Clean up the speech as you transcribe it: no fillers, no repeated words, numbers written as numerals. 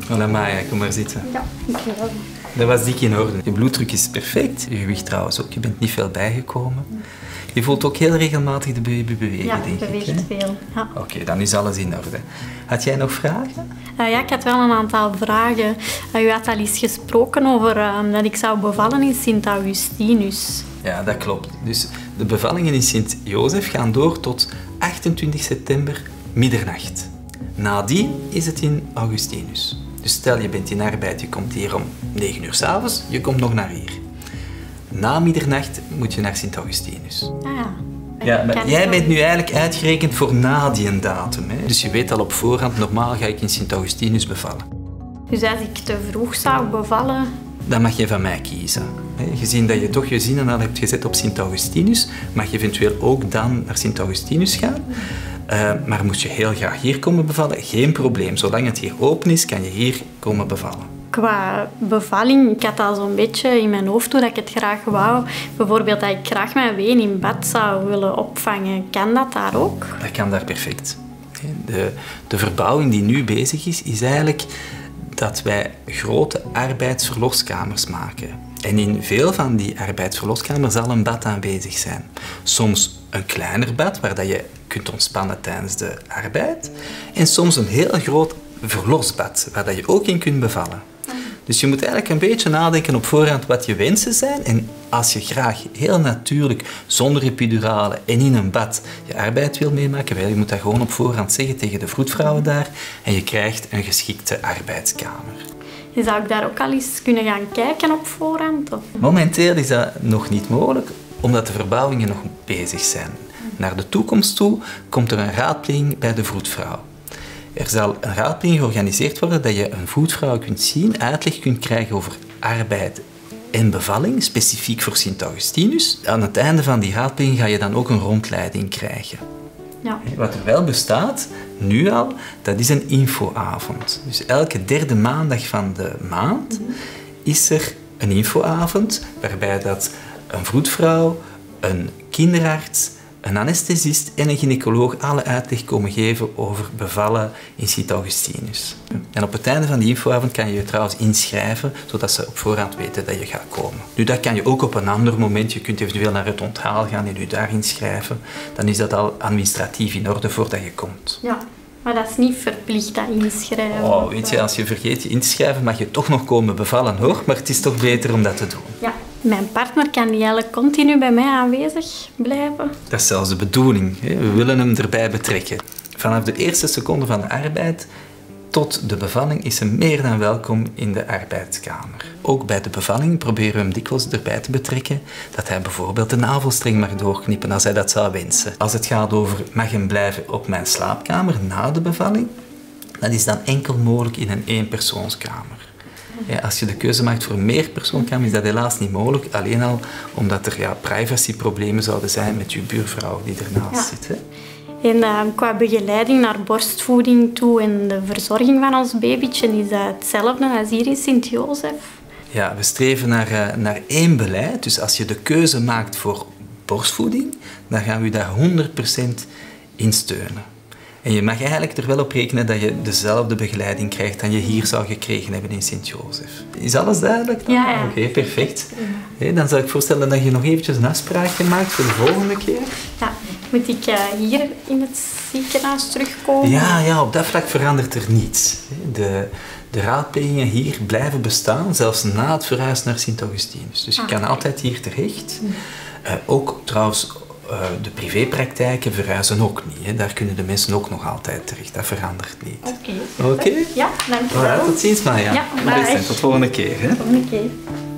Voilà, Maya, kom maar zitten. Ja, dankjewel. Dat was dik in orde. Je bloeddruk is perfect, je gewicht trouwens ook. Je bent niet veel bijgekomen. Je voelt ook heel regelmatig de baby bewegen, Ja, denk ik. beweegt veel. Ja. Oké, dan is alles in orde. Had jij nog vragen? Ja, ik had wel een aantal vragen. U had al eens gesproken over dat ik zou bevallen in Sint-Augustinus. Ja, dat klopt. Dus de bevallingen in Sint-Jozef gaan door tot 28 september middernacht. Nadien is het in Augustinus. Dus stel je bent in arbeid, je komt hier om 9 uur 's avonds, je komt nog naar hier. Na middernacht moet je naar Sint-Augustinus. Ah, ja. Ja, maar jij bent nu eigenlijk uitgerekend voor na die datum. Hè? Dus je weet al op voorhand, normaal ga ik in Sint-Augustinus bevallen. Dus als ik te vroeg zou bevallen... Dan mag je van mij kiezen. Gezien dat je toch je zinnen al hebt gezet op Sint-Augustinus, mag je eventueel ook dan naar Sint-Augustinus gaan. Maar moest je heel graag hier komen bevallen, geen probleem. Zolang het hier open is, kan je hier komen bevallen. Qua bevalling, ik had al zo'n beetje in mijn hoofd hoe dat ik het graag wou. Bijvoorbeeld dat ik graag mijn ween in bad zou willen opvangen. Kan dat daar ook? Dat kan daar perfect. De verbouwing die nu bezig is eigenlijk dat wij grote arbeidsverloskamers maken. En in veel van die arbeidsverloskamers zal een bad aanwezig zijn. Soms een kleiner bad, waar je kunt ontspannen tijdens de arbeid. En soms een heel groot verlosbad, waar je ook in kunt bevallen. Dus je moet eigenlijk een beetje nadenken op voorhand wat je wensen zijn. En als je graag heel natuurlijk, zonder epidurale en in een bad je arbeid wil meemaken, wel, je moet dat gewoon op voorhand zeggen tegen de vroedvrouwen daar. En je krijgt een geschikte arbeidskamer. Zou ik daar ook al eens kunnen gaan kijken op voorhand? Of? Momenteel is dat nog niet mogelijk, omdat de verbouwingen nog bezig zijn. Naar de toekomst toe komt er een raadpleging bij de vroedvrouw. Er zal een raadpleging georganiseerd worden dat je een voetvrouw kunt zien, uitleg kunt krijgen over arbeid en bevalling, specifiek voor Sint-Augustinus. Aan het einde van die raadpleging ga je dan ook een rondleiding krijgen. Ja. Wat er wel bestaat, nu al, dat is een infoavond. Dus elke derde maandag van de maand is er een infoavond, waarbij dat een vroedvrouw, een kinderarts, een anesthesist en een gynaecoloog alle uitleg komen geven over bevallen in Sint-Augustinus. En op het einde van die infoavond kan je je trouwens inschrijven, zodat ze op voorhand weten dat je gaat komen. Nu, dat kan je ook op een ander moment. Je kunt eventueel naar het onthaal gaan en je daar inschrijven. Dan is dat al administratief in orde voordat je komt. Ja, maar dat is niet verplicht, dat inschrijven. Oh, weet je, als je vergeet je in te schrijven, mag je toch nog komen bevallen, hoor. Maar het is toch beter om dat te doen. Ja. Mijn partner kan die eigenlijk continu bij mij aanwezig blijven. Dat is zelfs de bedoeling. We willen hem erbij betrekken. Vanaf de eerste seconde van de arbeid tot de bevalling is hij meer dan welkom in de arbeidskamer. Ook bij de bevalling proberen we hem dikwijls erbij te betrekken dat hij bijvoorbeeld de navelstreng mag doorknippen als hij dat zou wensen. Als het gaat over mag hem blijven op mijn slaapkamer na de bevalling, dat is dan enkel mogelijk in een eenpersoonskamer. Ja, als je de keuze maakt voor een meerpersoonkamer, is dat helaas niet mogelijk. Alleen al omdat er privacyproblemen zouden zijn met je buurvrouw die ernaast zit. Hè. En qua begeleiding naar borstvoeding toe en de verzorging van ons babytje, is dat hetzelfde als hier in Sint-Jozef? Ja, we streven naar één beleid. Dus als je de keuze maakt voor borstvoeding, dan gaan we daar 100% in steunen. En je mag eigenlijk er wel op rekenen dat je dezelfde begeleiding krijgt dan je hier zou gekregen hebben in Sint-Jozef. Is alles duidelijk dan? Ja. Oké, perfect. Dan zou ik voorstellen dat je nog eventjes een afspraakje maakt voor de volgende keer. Ja. Moet ik hier in het ziekenhuis terugkomen? Ja, op dat vlak verandert er niets. De raadplegingen hier blijven bestaan, zelfs na het verhuis naar Sint-Augustinus. Dus je kan altijd hier terecht. Ook trouwens, de privépraktijken verhuizen ook niet. Hè. Daar kunnen de mensen ook nog altijd terecht. Dat verandert niet. Oké. Oké? Ja, dankjewel. Tot ziens, Maya. Ja, bye. Tot de volgende keer. Hè. Tot de volgende keer.